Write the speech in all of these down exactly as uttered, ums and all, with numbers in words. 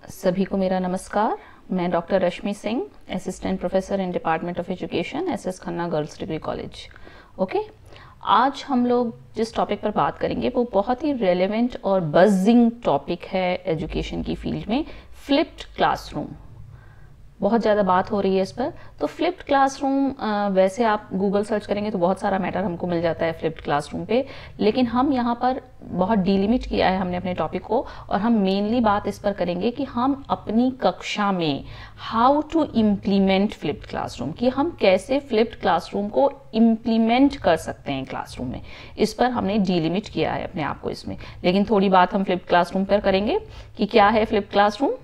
सभी को मेरा नमस्कार। मैं doctor Rashmi Singh, assistant professor in department of education, S S Khanna girls degree college. Okay, आज हम लोग जिस टॉपिक पर बात करेंगे वो बहुत ही रेलेवेंट और बजिंग टॉपिक है एजुकेशन की फील्ड में, फ्लिप्ड क्लासरूम। बहुत ज़्यादा बात हो रही है इस पर। तो फ्लिप्ड क्लासरूम, वैसे आप गूगल सर्च करेंगे तो बहुत सारा मैटर हमको मिल जाता है फ्लिप्ड क्लासरूम पे, लेकिन हम यहाँ पर बहुत डिलिमिट किया है हमने अपने टॉपिक को, और हम मेनली बात इस पर करेंगे कि हम अपनी कक्षा में how to implement flipped classroom, कि हम कैसे फ्लिप्ड क्लासरूम को इम्प्लीमेंट कर सकते हैं क्लासरूम में। इस पर हमने डिलिमिट किया है अपने आप को इसमें, लेकिन थोड़ी बात हम फ्लिप्ड क्लासरूम पर करेंगे कि क्या है flipped classroom.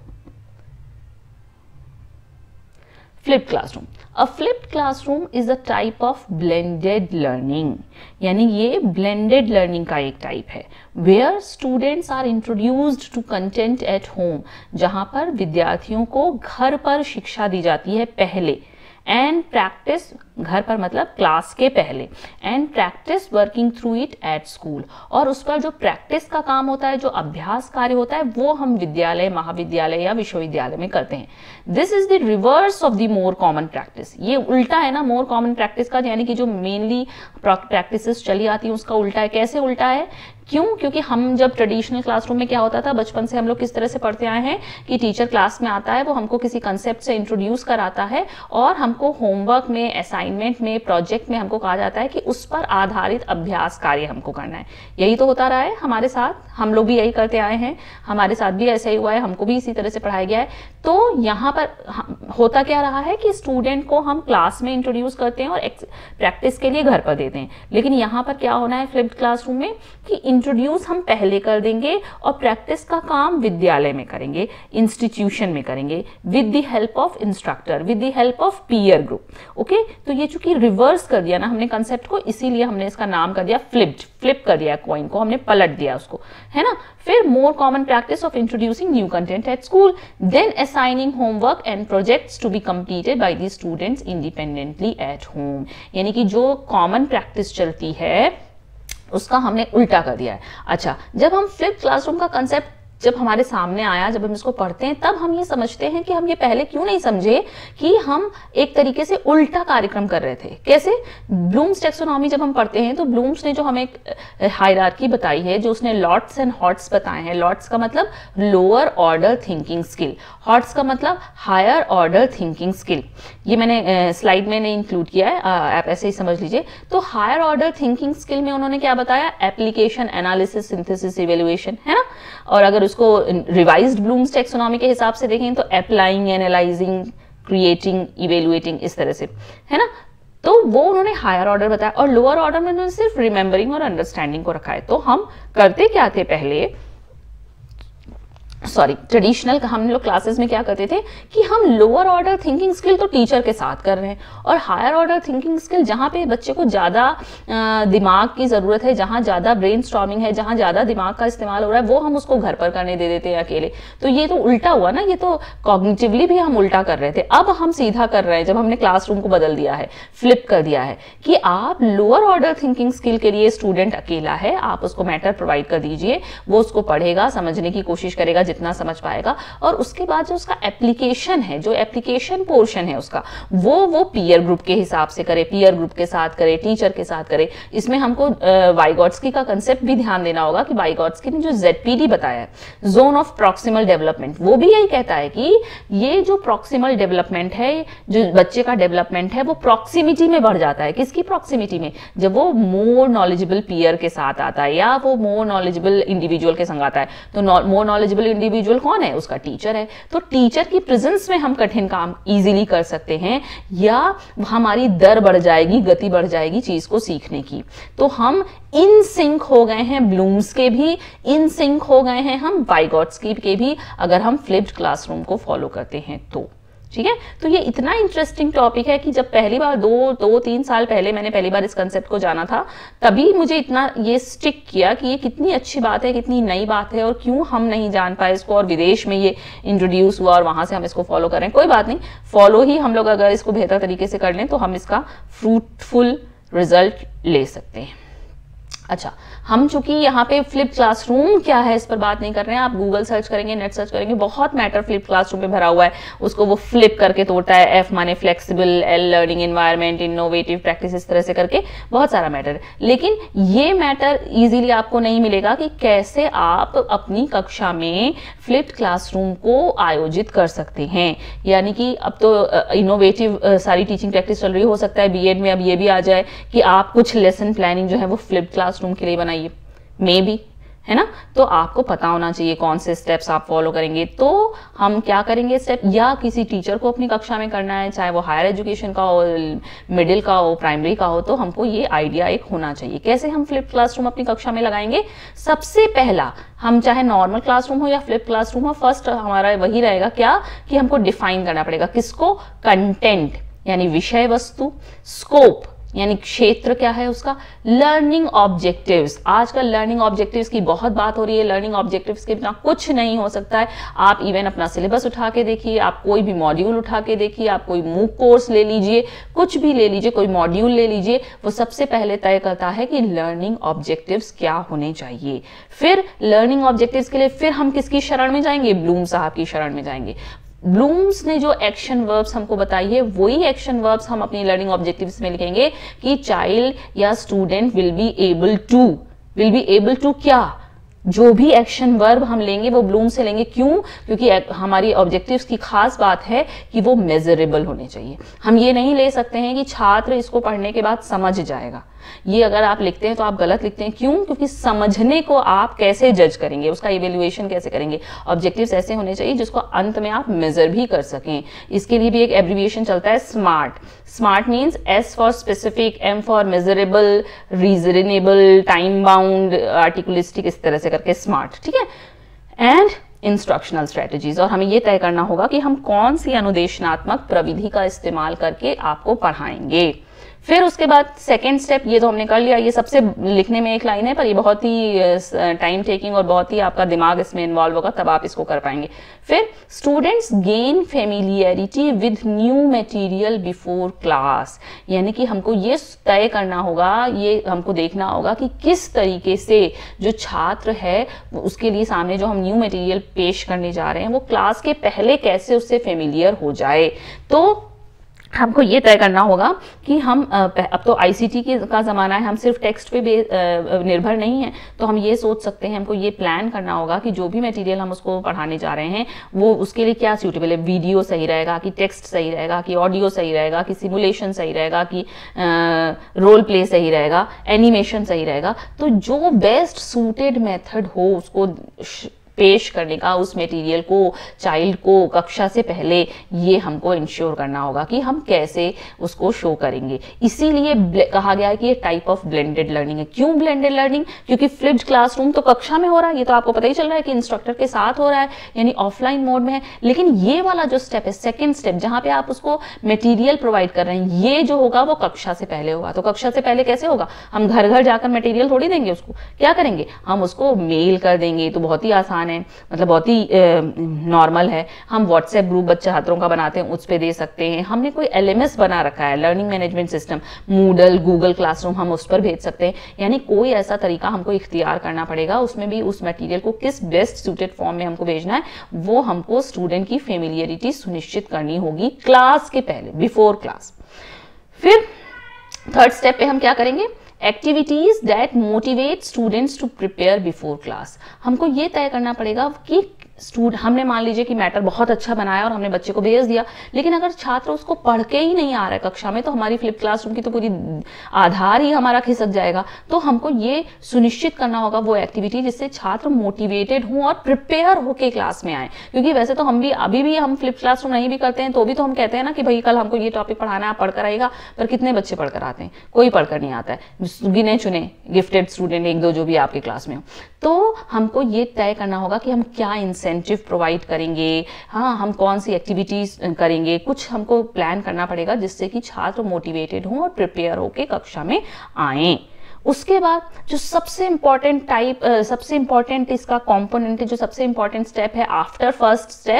Flipped classroom. A flipped classroom is a type of blended learning. यानी ये blended learning का एक टाइप है, where students are introduced to content at home, जहाँ पर विद्यार्थियों को घर पर शिक्षा दी जाती है पहले, एंड प्रैक्टिस, घर पर मतलब क्लास के पहले, and practice working through it at school, और उस पर जो प्रैक्टिस का काम होता है, जो अभ्यास कार्य होता है, वो हम विद्यालय, महाविद्यालय या विश्वविद्यालय में करते हैं। This is the reverse of the more common practice. ये उल्टा है ना मोर कॉमन प्रैक्टिस का, यानी कि जो मेनली प्रैक्टिसेस चली आती है उसका उल्टा है। कैसे उल्टा है? क्यों? क्योंकि हम जब ट्रेडिशनल क्लासरूम में क्या होता था, बचपन से हम लोग किस तरह से पढ़ते आए हैं कि टीचर क्लास में आता है, वो हमको किसी कंसेप्ट से इंट्रोड्यूस कराता है, और हमको होमवर्क में, असाइनमेंट में, प्रोजेक्ट में हमको कहा जाता है कि उस पर आधारित अभ्यास कार्य हमको करना है। यही तो होता रहा है हमारे साथ, हम लोग भी यही करते आए हैं, हमारे साथ भी ऐसा ही हुआ है, हमको भी इसी तरह से पढ़ाया गया है। तो यहाँ पर होता क्या रहा है कि स्टूडेंट को हम क्लास में इंट्रोड्यूस करते हैं और प्रैक्टिस के लिए घर पर देते हैं, लेकिन यहाँ पर क्या होना है फ्लिप्ड क्लासरूम में कि इंट्रोड्यूस हम पहले कर देंगे और प्रैक्टिस का काम विद्यालय में करेंगे, इंस्टीट्यूशन में करेंगे, with the help of instructor, with the help of peer group. Okay, तो ये चूंकि रिवर्स कर दिया ना हमने कंसेप्ट को, इसीलिए हमने इसका नाम कर दिया फ्लिप्ड, फ्लिप कर दिया कॉइन को, हमने पलट दिया उसको, है ना। फिर more common practice of introducing new content at school, then assigning homework and projects to be completed by the students independently at home. यानी कि जो कॉमन प्रैक्टिस चलती है उसका हमने उल्टा कर दिया है। अच्छा, जब हम फ्लिप क्लासरूम का कंसेप्ट जब हमारे सामने आया, जब हम इसको पढ़ते हैं, तब हम ये समझते हैं कि हम ये पहले क्यों नहीं समझे कि हम एक तरीके से उल्टा कार्यक्रम कर रहे थे। कैसे? ब्लूम्स टेक्सोनॉमी जब हम पढ़ते हैं तो ब्लूम्स ने जो हमें हायरार्की बताई है, जो उसने लॉट्स एंड हॉट्स बताए हैं, लॉट्स का मतलब lower order thinking skill, HOTS का मतलब हायर ऑर्डर थिंकिंग स्किल। ये मैंने स्लाइड में नहीं इंक्लूड किया है, आप ऐसे ही समझ लीजिए। तो हायर ऑर्डर थिंकिंग स्किल में उन्होंने क्या बताया? एप्लीकेशन, एनालिसिस, सिंथेसिस, इवेल्युएशन, है ना। और अगर उसको रिवाइज्ड ब्लूम्स टेक्सोनॉमी के हिसाब से देखें तो अप्लाइंग, एनालाइजिंग, क्रिएटिंग, इवेल्युएटिंग, इस तरह से, है ना। तो वो उन्होंने हायर ऑर्डर बताया, और लोअर ऑर्डर में उन्होंने सिर्फ रिमेंबरिंग और अंडरस्टैंडिंग को रखा है। तो हम करते क्या थे पहले, सॉरी ट्रेडिशनल हम लोग क्लासेस में क्या करते थे कि हम लोअर ऑर्डर थिंकिंग स्किल तो टीचर के साथ कर रहे हैं, और हायर ऑर्डर थिंकिंग स्किल जहाँ पे बच्चे को ज़्यादा दिमाग की ज़रूरत है, जहाँ ज़्यादा ब्रेन स्टॉर्मिंग है, जहाँ ज़्यादा दिमाग का इस्तेमाल हो रहा है, वो हम उसको घर पर करने दे देते हैं अकेले। तो ये तो उल्टा हुआ ना, ये तो कॉग्निटिवली भी हम उल्टा कर रहे थे। अब हम सीधा कर रहे हैं, जब हमने क्लासरूम को बदल दिया है, फ्लिप कर दिया है कि आप लोअर ऑर्डर थिंकिंग स्किल के लिए स्टूडेंट अकेला है, आप उसको मैटर प्रोवाइड कर दीजिए, वो उसको पढ़ेगा, समझने की कोशिश करेगा जितना समझ पाएगा, और उसके बाद जो उसका एप्लीकेशन है, जो एप्लीकेशन पोर्शन है उसका, वो वो पीयर ग्रुप के हिसाब से करे, पीयर ग्रुप के साथ करे, टीचर के साथ करे। इसमें हमको वाइगॉट्स्की का कंसेप्ट भी ध्यान देना होगा कि वाइगॉट्स्की ने जो ज़ेडपीडी बताया है, जोन ऑफ प्रॉक्सिमल डेवलपमेंट, वो भी यही कहता है कि ये जो प्रॉक्सिमल डेवलपमेंट है, जो बच्चे का डेवलपमेंट है, वो प्रॉक्सिमिटी में बढ़ जाता है। किसकी प्रॉक्सिमिटी में? जब वो मोर नॉलेजेबल पीयर के साथ आता है, या वो मोर नॉलेजेबल इंडिविजुअल के संग आता है। तो मोर नॉलेजेबल इंडिविजुअल कौन है? उसका टीचर है। तो टीचर की प्रेजेंस में हम कठिन काम इजीली कर सकते हैं, या हमारी दर बढ़ जाएगी, गति बढ़ जाएगी चीज को सीखने की। तो हम इन सिंक हो गए हैं ब्लूम्स के भी, इन सिंक हो गए हैं हम वाइगॉट्स्की के भी, अगर हम फ्लिप्ड क्लासरूम को फॉलो करते हैं तो। ठीक है, तो ये इतना इंटरेस्टिंग टॉपिक है कि जब पहली बार दो दो तीन साल पहले मैंने पहली बार इस कंसेप्ट को जाना था, तभी मुझे इतना ये स्टिक किया कि ये कितनी अच्छी बात है, कितनी नई बात है, और क्यों हम नहीं जान पाए इसको, और विदेश में ये इंट्रोड्यूस हुआ और वहां से हम इसको फॉलो करें। कोई बात नहीं, फॉलो ही हम लोग अगर इसको बेहतर तरीके से कर लें तो हम इसका फ्रूटफुल रिजल्ट ले सकते हैं। अच्छा, हम चूंकि यहाँ पे फ्लिप क्लासरूम क्या है इस पर बात नहीं कर रहे हैं, आप गूगल सर्च करेंगे, नेट सर्च करेंगे, बहुत मैटर फ्लिप क्लासरूम पे भरा हुआ है, उसको वो फ्लिप करके तोड़ता है, एफ माने flexible, L learning environment, innovative practice, इस तरह से करके बहुत सारा मैटर है। लेकिन ये मैटर इजीली आपको नहीं मिलेगा कि कैसे आप अपनी कक्षा में फ्लिप क्लासरूम को आयोजित कर सकते हैं। यानी कि अब तो इनोवेटिव सारी टीचिंग प्रैक्टिस चल रही, हो सकता है बीएड में अब ये भी आ जाए कि आप कुछ लेसन प्लानिंग जो है वो फ्लिप क्लासरूम के लिए बनाइए, मे बी, है ना। तो आपको पता होना चाहिए कौन से स्टेप्स आप फॉलो करेंगे। तो हम क्या करेंगे स्टेप, या किसी टीचर को अपनी कक्षा में करना है, चाहे वो हायर एजुकेशन का हो, मिडिल का हो, प्राइमरी का हो, तो हमको ये आइडिया एक होना चाहिए कैसे हम फ्लिप क्लासरूम अपनी कक्षा में लगाएंगे। सबसे पहला, हम चाहे नॉर्मल क्लासरूम हो या फ्लिप क्लासरूम हो, फर्स्ट हमारा वही रहेगा क्या कि हमको डिफाइन करना पड़ेगा किसको, कंटेंट यानी विषय वस्तु, स्कोप यानी क्षेत्र क्या है उसका, लर्निंग ऑब्जेक्टिव्स। आजकल लर्निंग ऑब्जेक्टिव्स की बहुत बात हो रही है, लर्निंग ऑब्जेक्टिव्स के बिना कुछ नहीं हो सकता है। आप इवन अपना सिलेबस उठा के देखिए, आप कोई भी मॉड्यूल उठा के देखिए, आप कोई मूक कोर्स ले लीजिए, कुछ भी ले लीजिए, कोई मॉड्यूल ले लीजिए, वो सबसे पहले तय करता है कि लर्निंग ऑब्जेक्टिव्स क्या होने चाहिए। फिर लर्निंग ऑब्जेक्टिव्स के लिए फिर हम किसकी शरण में जाएंगे, ब्लूम साहब की शरण में जाएंगे। ब्लूम्स ने जो एक्शन वर्ब्स हमको बताई है, वही एक्शन वर्ब्स हम अपनी लर्निंग ऑब्जेक्टिव्स में लिखेंगे कि चाइल्ड या student will be able to, will be able to क्या, जो भी एक्शन वर्ब हम लेंगे वो ब्लूम से लेंगे। क्यों? क्योंकि हमारी ऑब्जेक्टिव्स की खास बात है कि वो मेजरेबल होने चाहिए। हम ये नहीं ले सकते हैं कि छात्र इसको पढ़ने के बाद समझ जाएगा, ये अगर आप लिखते हैं तो आप गलत लिखते हैं। क्यों? क्योंकि समझने को आप कैसे जज करेंगे, उसका इवेल्युएशन कैसे करेंगे। ऑब्जेक्टिव्स ऐसे होने चाहिए जिसको अंत में आप मेजर भी कर सकें। इसके लिए भी एक एब्रिविएशन चलता है, SMART. SMART means S for specific, M for measurable, reasonable, time bound, articulistic, इस तरह से करके स्मार्ट, ठीक है। एंड इंस्ट्रक्शनल स्ट्रेटजीज, और हमें यह तय करना होगा कि हम कौन सी अनुदेशनात्मक प्रविधि का इस्तेमाल करके आपको पढ़ाएंगे। फिर उसके बाद सेकेंड स्टेप, ये तो हमने कर लिया, ये सबसे लिखने में एक लाइन है पर ये बहुत ही टाइम टेकिंग और बहुत ही आपका दिमाग इसमें इन्वॉल्व होगा, तब आप इसको कर पाएंगे। फिर students gain familiarity with new material before class, यानी कि हमको ये तय करना होगा, ये हमको देखना होगा कि किस तरीके से जो छात्र है उसके लिए सामने जो हम न्यू मटेरियल पेश करने जा रहे हैं वो क्लास के पहले कैसे उससे फेमिलियर हो जाए। तो हमको ये तय करना होगा कि हम अब तो आईसीटी का ज़माना है, हम सिर्फ टेक्स्ट पे निर्भर नहीं है, तो हम ये सोच सकते हैं, हमको ये प्लान करना होगा कि जो भी मटेरियल हम उसको पढ़ाने जा रहे हैं वो उसके लिए क्या सूटेबल है। वीडियो सही रहेगा कि टेक्स्ट सही रहेगा कि ऑडियो सही रहेगा कि सिमुलेशन सही रहेगा कि रोल प्ले सही रहेगा, एनिमेशन सही रहेगा। तो जो बेस्ट सूटेड मेथड हो उसको पेश करने का, उस मटेरियल को चाइल्ड को कक्षा से पहले, ये हमको इंश्योर करना होगा कि हम कैसे उसको शो करेंगे। इसीलिए कहा गया है कि ये टाइप ऑफ ब्लेंडेड लर्निंग है। क्यों ब्लेंडेड लर्निंग? क्योंकि फ्लिप्ड क्लासरूम तो कक्षा में हो रहा है, ये तो आपको पता ही चल रहा है कि इंस्ट्रक्टर के साथ हो रहा है, यानी ऑफलाइन मोड में है। लेकिन ये वाला जो स्टेप है, सेकेंड स्टेप, जहां पे आप उसको मटेरियल प्रोवाइड कर रहे हैं, ये जो होगा वो कक्षा से पहले होगा। तो कक्षा से पहले कैसे होगा? हम घर घर जाकर मटेरियल थोड़ी देंगे उसको, क्या करेंगे? हम उसको मेल कर देंगे। तो बहुत ही आसान है, मतलब बहुत ही नॉर्मल है। हम व्हाट्सएप ग्रुप छात्रों का बनाते हैं, उस पर दे सकते हैं। हमने कोई एलएमएस बना रखा है, learning management system, Moodle, Google classroom, हम उस पर भेज सकते हैं। यानी कोई ऐसा तरीका हमको इख्तियार करना पड़ेगा, उसमें भी उस मटेरियल को किस बेस्ट सूटेड फॉर्म में हमको भेजना है, वो हमको स्टूडेंट की फेमिलियरिटी सुनिश्चित करनी होगी क्लास के पहले, बिफोर क्लास। फिर थर्ड स्टेप पे हम क्या करेंगे? Activities that motivate students to prepare before class. हमको ये तय करना पड़ेगा कि स्टूडेंट, हमने मान लीजिए कि मैटर बहुत अच्छा बनाया और हमने बच्चे को भेज दिया, लेकिन अगर छात्र उसको पढ़ के ही नहीं आ रहा है कक्षा में, तो हमारी फ्लिप क्लासरूम की तो पूरी आधार ही हमारा खिसक जाएगा। तो हमको ये सुनिश्चित करना होगा वो एक्टिविटी जिससे छात्र मोटिवेटेड हों और प्रिपेयर होके क्लास में आए। क्योंकि वैसे तो हम भी अभी भी हम फ्लिप क्लासरूम नहीं भी करते हैं तो भी तो हम कहते हैं ना कि भाई कल हमको ये टॉपिक पढ़ाना है, आप पढ़कर आएगा। पर कितने बच्चे पढ़कर आते हैं? कोई पढ़कर नहीं आता है, गिने चुने गिफ्टेड स्टूडेंट एक दो जो भी आपकी क्लास में हो। तो हमको ये तय करना होगा कि हम क्या इंसेंटिव प्रोवाइड करेंगे, हाँ हम कौन सी एक्टिविटीज करेंगे, कुछ हमको प्लान करना पड़ेगा जिससे कि छात्र मोटिवेटेड हों और प्रिपेयर होकर कक्षा में आएं। उसके बाद जो सबसे इंपॉर्टेंट टाइप सबसे इंपॉर्टेंट इसका कंपोनेंट है, जो सबसे इंपॉर्टेंट स्टेप है after first step,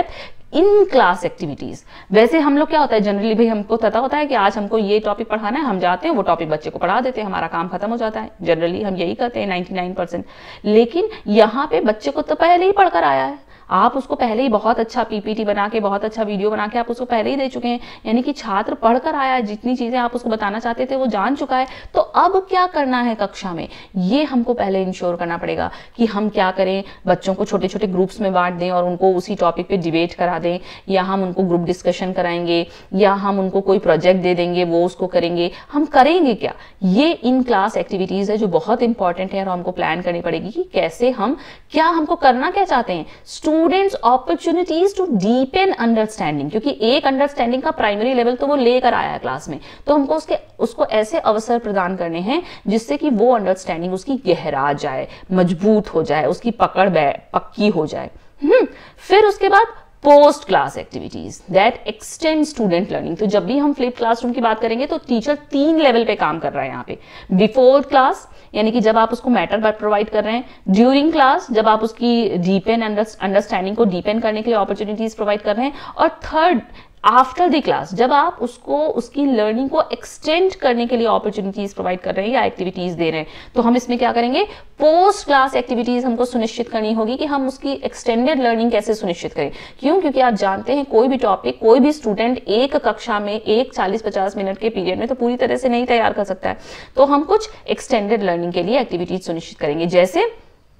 in class activities. वैसे हम लोग क्या होता है जनरली, भाई हमको पता होता है कि आज हमको ये टॉपिक पढ़ाना है, हम जाते हैं वो टॉपिक बच्चे को पढ़ा देते हैं, हमारा काम खत्म हो जाता है। जनरली हम यही करते हैं नाइंटी नाइन परसेंट। लेकिन यहाँ पे बच्चे को तो पहले ही पढ़कर आया है, आप उसको पहले ही बहुत अच्छा पीपीटी बना के, बहुत अच्छा वीडियो बना के आप उसको पहले ही दे चुके हैं, यानी कि छात्र पढ़कर आया है, जितनी चीजें आप उसको बताना चाहते थे वो जान चुका है। तो अब क्या करना है कक्षा में, ये हमको पहले इंश्योर करना पड़ेगा कि हम क्या करें, बच्चों को छोटे छोटे ग्रुप्स में बांट दें और उनको उसी टॉपिक पे डिबेट करा दें, या हम उनको ग्रुप डिस्कशन कराएंगे, या हम उनको कोई प्रोजेक्ट दे देंगे वो उसको करेंगे। हम करेंगे क्या, ये इन क्लास एक्टिविटीज है जो बहुत इंपॉर्टेंट है और हमको प्लान करनी पड़ेगी कि कैसे हम, क्या हमको करना क्या चाहते हैं, students opportunities to deepen understanding, क्योंकि एक अंडरस्टैंडिंग का प्राइमरी लेवल तो वो लेकर आया है क्लास में, तो हमको उसके उसको ऐसे अवसर प्रदान करने हैं जिससे कि वो अंडरस्टैंडिंग उसकी गहरा जाए, मजबूत हो जाए, उसकी पकड़ पक्की हो जाए। हम्म फिर उसके बाद post class activities that extend student learning. तो जब भी हम फ्लिप क्लासरूम की बात करेंगे तो टीचर तीन लेवल पे काम कर रहा है यहाँ पे। बिफोर क्लास, यानी कि जब आप उसको मैटर प्रोवाइड कर रहे हैं, ड्यूरिंग क्लास जब आप उसकी डीपेन अंडरस्टैंडिंग को डीपेन करने के लिए अपॉर्चुनिटीज प्रोवाइड कर रहे हैं, और थर्ड आफ्टर द क्लास जब आप उसको उसकी लर्निंग को एक्सटेंड करने के लिए अपॉर्चुनिटीज प्रोवाइड कर रहे हैं या एक्टिविटीज दे रहे हैं। तो हम इसमें क्या करेंगे, पोस्ट क्लास एक्टिविटीज हमको सुनिश्चित करनी होगी कि हम उसकी एक्सटेंडेड लर्निंग कैसे सुनिश्चित करें। क्यों, क्योंकि आप जानते हैं कोई भी टॉपिक कोई भी स्टूडेंट एक कक्षा में एक चालीस पचास मिनट के पीरियड में तो पूरी तरह से नहीं तैयार कर सकता है। तो हम कुछ एक्सटेंडेड लर्निंग के लिए एक्टिविटीज सुनिश्चित करेंगे, जैसे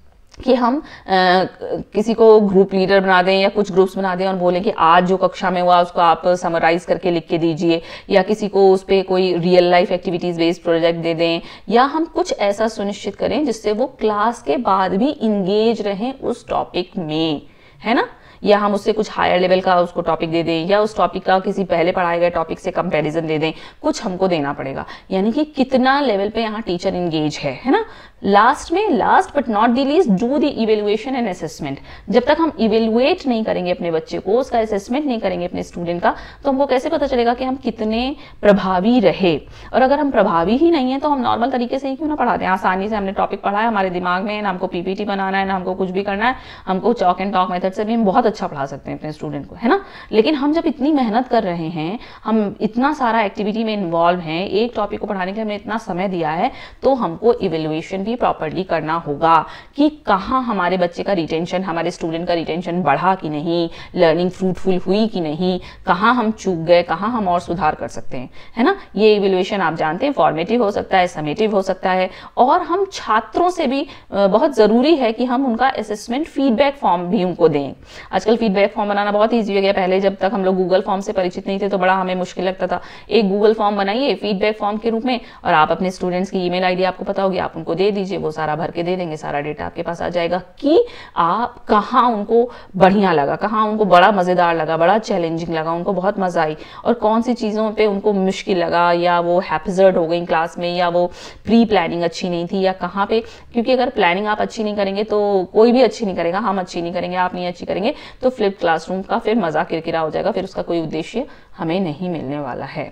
कि हम आ, किसी को ग्रुप लीडर बना दें या कुछ ग्रुप्स बना दें और बोलें कि आज जो कक्षा में हुआ उसको आप समराइज करके लिख के दीजिए, या किसी को उस पर कोई real life activities based project दे दें, या हम कुछ ऐसा सुनिश्चित करें जिससे वो क्लास के बाद भी इंगेज रहें उस टॉपिक में, है ना। या हम उससे कुछ हायर लेवल का उसको टॉपिक दे दें, या उस टॉपिक का किसी पहले पढ़ाए गए टॉपिक से कंपैरिजन दे दें, कुछ हमको देना पड़ेगा। यानी कि कितना लेवल पे यहाँ टीचर इंगेज है, है ना। लास्ट में, last but not the least, do the evaluation and assessment. जब तक हम इवेल्युएट नहीं करेंगे अपने बच्चे को, उसका असेसमेंट नहीं करेंगे अपने स्टूडेंट का, तो हमको कैसे पता चलेगा कि हम कितने प्रभावी रहे। और अगर हम प्रभावी ही नहीं है तो हम नॉर्मल तरीके से ही क्यों ना पढ़ाते हैं, आसानी से हमने टॉपिक पढ़ा है, हमारे दिमाग में, ना हमको पीपीटी बनाना है, ना हमको कुछ भी करना है, हमको चॉक एंड टॉक मेथड से भी हम बहुत अच्छा पढ़ा सकते हैं अपने स्टूडेंट को, है ना। लेकिन हम जब इतनी मेहनत कर रहे हैं, हम इतना सारा एक्टिविटी में इन्वॉल्व हैं, एक टॉपिक को पढ़ाने के लिए हमने इतना समय दिया है, तो हमको इवेल्युएशन भी प्रॉपर्ली करना होगा कि कहाँ हमारे बच्चे का रिटेंशन, हमारे स्टूडेंट का रिटेंशन बढ़ा कि नहीं, लर्निंग फ्रूटफुल हुई कि नहीं, कहाँ हम चूक गए, कहाँ हम और सुधार कर सकते हैं, है ना। ये इवेल्युएशन आप जानते हैं फॉर्मेटिव हो सकता है, समेटिव हो सकता है, और हम छात्रों से भी बहुत जरूरी है कि हम उनका असेसमेंट फीडबैक फॉर्म भी उनको दें। आजकल फीडबैक फॉर्म बनाना बहुत ईजी हो गया, पहले जब तक हम लोग गूगल फॉर्म से परिचित नहीं थे तो बड़ा हमें मुश्किल लगता था। एक गूगल फॉर्म बनाइए फीडबैक फॉर्म के रूप में, और आप अपने स्टूडेंट्स की ईमेल आईडी आपको पता होगी, आप उनको दे दीजिए, वो सारा भर के दे देंगे, सारा डेटा आपके पास आ जाएगा कि आप कहाँ उनको बढ़िया लगा, कहाँ उनको बड़ा मजेदार लगा, बड़ा चैलेंजिंग लगा, उनको बहुत मजा आई, और कौन सी चीजों पे उनको मुश्किल लगा, या वो हैप्पीजर्ड हो गई क्लास में, या वो प्री प्लानिंग अच्छी नहीं थी, या कहाँ पे। क्योंकि अगर प्लानिंग आप अच्छी नहीं करेंगे तो कोई भी अच्छी नहीं करेगा, हम अच्छी नहीं करेंगे, आप नहीं अच्छी करेंगे, तो फ्लिप क्लासरूम का फिर मजा किरकिरा हो जाएगा, फिर उसका कोई उद्देश्य हमें नहीं मिलने वाला है,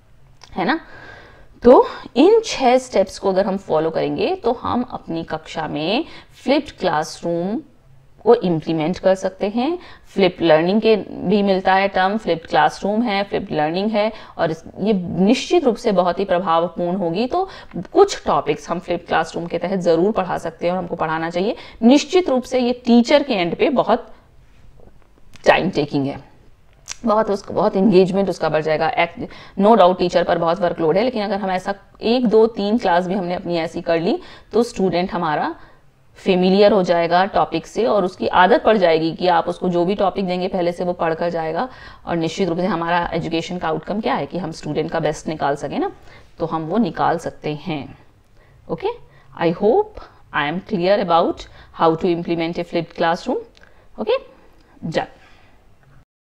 है ना। तो इन छह स्टेप्स को अगर हम फॉलो करेंगे तो हम अपनी कक्षा में फ्लिप्ड क्लासरूम को इम्प्लीमेंट कर सकते हैं। फ्लिप लर्निंग के भी मिलता है टर्म, फ्लिप्ड क्लासरूम है, फ्लिप्ड लर्निंग है, और ये निश्चित रूप से बहुत ही प्रभावपूर्ण होगी। तो कुछ टॉपिक्स हम फ्लिप्ड क्लासरूम के तहत जरूर पढ़ा सकते हैं और हमको पढ़ाना चाहिए। निश्चित रूप से ये टीचर के एंड पे बहुत टाइम टेकिंग है, बहुत उसका बहुत इंगेजमेंट उसका बढ़ जाएगा। नो डाउट टीचर पर बहुत वर्कलोड है, लेकिन अगर हम ऐसा एक दो तीन क्लास भी हमने अपनी ऐसी कर ली तो स्टूडेंट हमारा फेमिलियर हो जाएगा टॉपिक से, और उसकी आदत पड़ जाएगी कि आप उसको जो भी टॉपिक देंगे पहले से वो पढ़ कर जाएगा। और निश्चित रूप से हमारा एजुकेशन का आउटकम क्या है कि हम स्टूडेंट का बेस्ट निकाल सके ना, तो हम वो निकाल सकते हैं। Okay, I hope I am clear about how to implement a flipped classroom. Okay, done.